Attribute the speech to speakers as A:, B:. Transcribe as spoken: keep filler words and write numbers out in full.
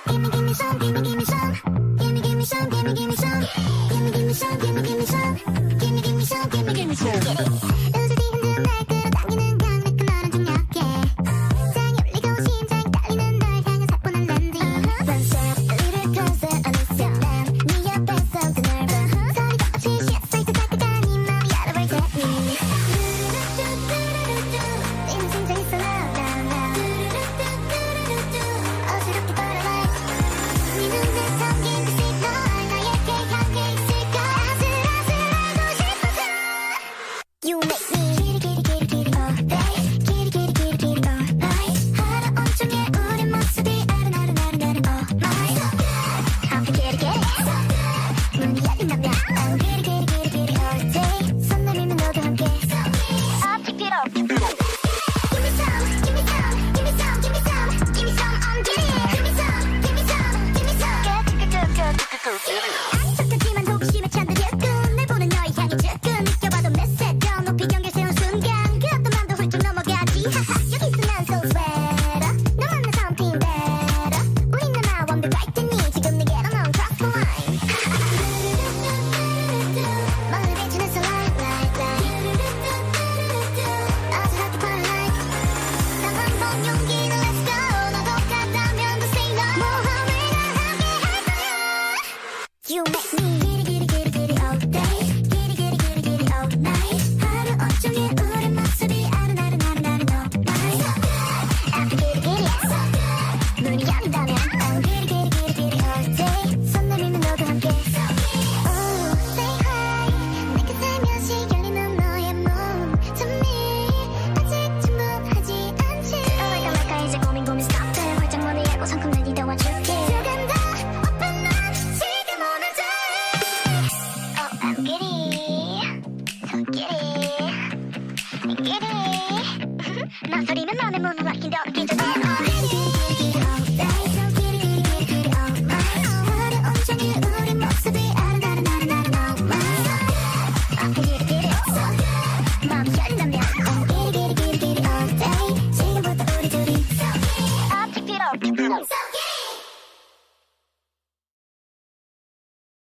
A: Gimme, gimme some, gimme, gimme some. Gimme, gimme some, gimme, gimme some. Gimme, gimme some, gimme, gimme some. Gimme, gimme some, gimme, gimme some. Get it. 웃을 뒤흔든 날 끌어당기는 강력 그 너는 좀 약해. 장이 울리고 심장이 떨리는 널 향해 사뿐한 랜딩. One step, a little closer, 어느새 난 네 옆에서 더 넓어. 소리가 없이 시작할 때 따뜻한 이 맘이 알아볼 테니. 뛰는 심장이 쏟아 나나. 어지럽게 벌어라. 네 눈에 담긴 그 시선 나에게 향해 있을까. 아슬아슬하고 싶어져. You make me kitty kitty kitty kitty all day. Kitty kitty kitty kitty all night. 하루 온종일 우리 모습이 아른아른아른아른 all night. I'm kitty kitty. 문이 열린다면 I'm kitty kitty kitty kitty all day. 손 내밀면 너도 함께. I'll pick it up. Give me some, give me some, give me some, give me some, give me some, I'm getting it. Give me some, give me some, give me some. Get it, get it, get it, get it. 아니 척하지만 호기심에 찬 듯 일꾼 날 보는 너의 향이 즉근 느껴봐도 메세 더 높이 경계 세운 순간 그 어떤 맘도 훌쩍 넘어가지. 하하 여기 있어 난 so sweater. 너 만나 something better. 우린 나나 완벽할 테니 지금 내게로 넌 cross the line. 멀리 비추는 sunlight, light, light. 어지럽게 parlay. 난 한번 용기를 let's go. 너도 같다면 또 say no. 모험을 다 함께 할 거야. You make me giddy giddy giddy giddy all day. Giddy giddy giddy giddy all night. 하루 온종일 우리 모습이 아른아른아른아른 all night. I'm giddy giddy. 문이 열린다면 I'm giddy giddy giddy giddy all day. 손 내밀면 너도 함께. Oh, say hi. 내게 살며시 열리는 너의 몸tum이 아직 충분하지 않지. 떠날까 말까 이제 고민 고민 stop it. 활짝 문을 열고 성큼 날 뒤도와줄게. 조금 더 open up. 지금 오늘 돼. Oh, I'm giddy. So giddy. giddy. 나 소리면 너네 몸은